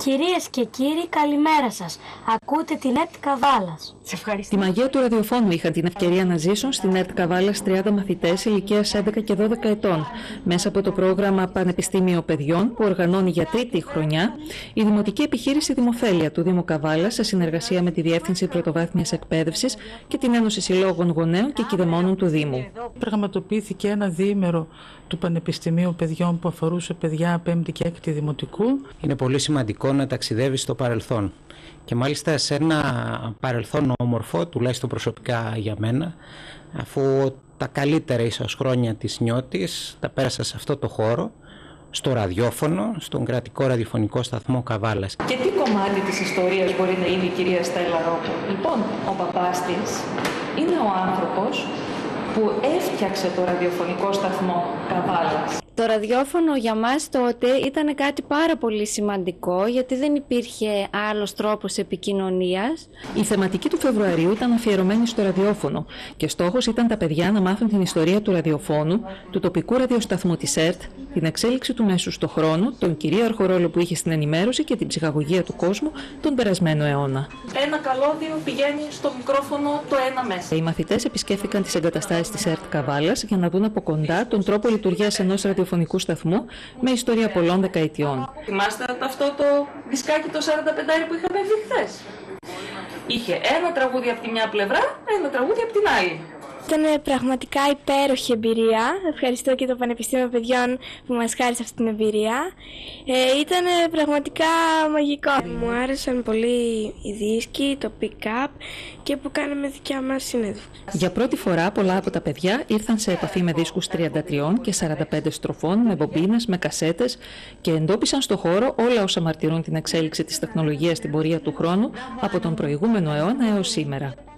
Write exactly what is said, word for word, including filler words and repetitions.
Κυρίες και κύριοι, καλημέρα σας. Ακούτε την ΕΡΤ Καβάλας. Σε ευχαριστώ. Τη μαγεία του ραδιοφώνου είχαν την ευκαιρία να ζήσουν στην ΕΡΤ Καβάλας τριάντα μαθητές ηλικίας έντεκα και δώδεκα ετών. Μέσα από το πρόγραμμα Πανεπιστήμιο Παιδιών, που οργανώνει για τρίτη χρονιά η Δημοτική Επιχείρηση Δημοφέλεια του Δήμου Καβάλας, σε συνεργασία με τη Διεύθυνση Πρωτοβάθμιας Εκπαίδευσης και την Ένωση Συλλόγων Γονέων και Κηδεμόνων του Δήμου. Πραγματοποιήθηκε ένα διήμερο του Πανεπιστημίου Παιδιών που αφορούσε παιδιά πέμπτη και έκτη δημοτικού. Είναι πολύ σημαντικό να ταξιδεύει στο παρελθόν και μάλιστα σε ένα παρελθόν όμορφο, τουλάχιστον προσωπικά για μένα, αφού τα καλύτερα ίσως χρόνια της νιώτης τα πέρασα σε αυτό το χώρο, στο ραδιόφωνο, στον κρατικό ραδιοφωνικό σταθμό Καβάλας. Και τι κομμάτι της ιστορίας μπορεί να είναι η κυρία Στέλλα Ρόπου? Λοιπόν, ο παπάς της είναι ο άνθρωπος που έφτιαξε το ραδιοφωνικό σταθμό Καβάλας. Το ραδιόφωνο για μας τότε ήταν κάτι πάρα πολύ σημαντικό, γιατί δεν υπήρχε άλλος τρόπος επικοινωνίας. Η θεματική του Φεβρουαρίου ήταν αφιερωμένη στο ραδιόφωνο και στόχος ήταν τα παιδιά να μάθουν την ιστορία του ραδιοφώνου, του τοπικού ραδιοσταθμού της ΕΡΤ, την εξέλιξη του μέσου στο χρόνο, τον κυρίαρχο ρόλο που είχε στην ενημέρωση και την ψυχαγωγία του κόσμου τον περασμένο αιώνα. Ένα καλώδιο πηγαίνει στο μικρόφωνο το ένα μέσα. Οι μαθητές επισκέφθηκαν τις εγκαταστάσεις της ΕΡΤ Καβάλας για να δουν από κοντά τον τρόπο λειτουργίας ενός ραδιοφωνικού σταθμού με ιστορία πολλών δεκαετιών. Θυμάστε αυτό το δισκάκι το σαράντα πέντε που είχαμε δει χθες? Είχε ένα τραγούδι από τη μια πλευρά, ένα τραγούδι από την άλλη. Ήταν πραγματικά υπέροχη εμπειρία. Ευχαριστώ και το Πανεπιστήμιο Παιδιών που μας χάρισε αυτή την εμπειρία. Ε, ήταν πραγματικά μαγικό. Μου άρεσαν πολύ οι δίσκοι, το pick-up και που κάναμε δικιά μας συνέντευξη. Για πρώτη φορά πολλά από τα παιδιά ήρθαν σε επαφή με δίσκους τριάντα τρία και σαράντα πέντε στροφών, με μπομπίνες, με κασέτες και εντόπισαν στο χώρο όλα όσα μαρτυρούν την εξέλιξη της τεχνολογίας στην πορεία του χρόνου από τον προηγούμενο αιώνα έως σήμερα.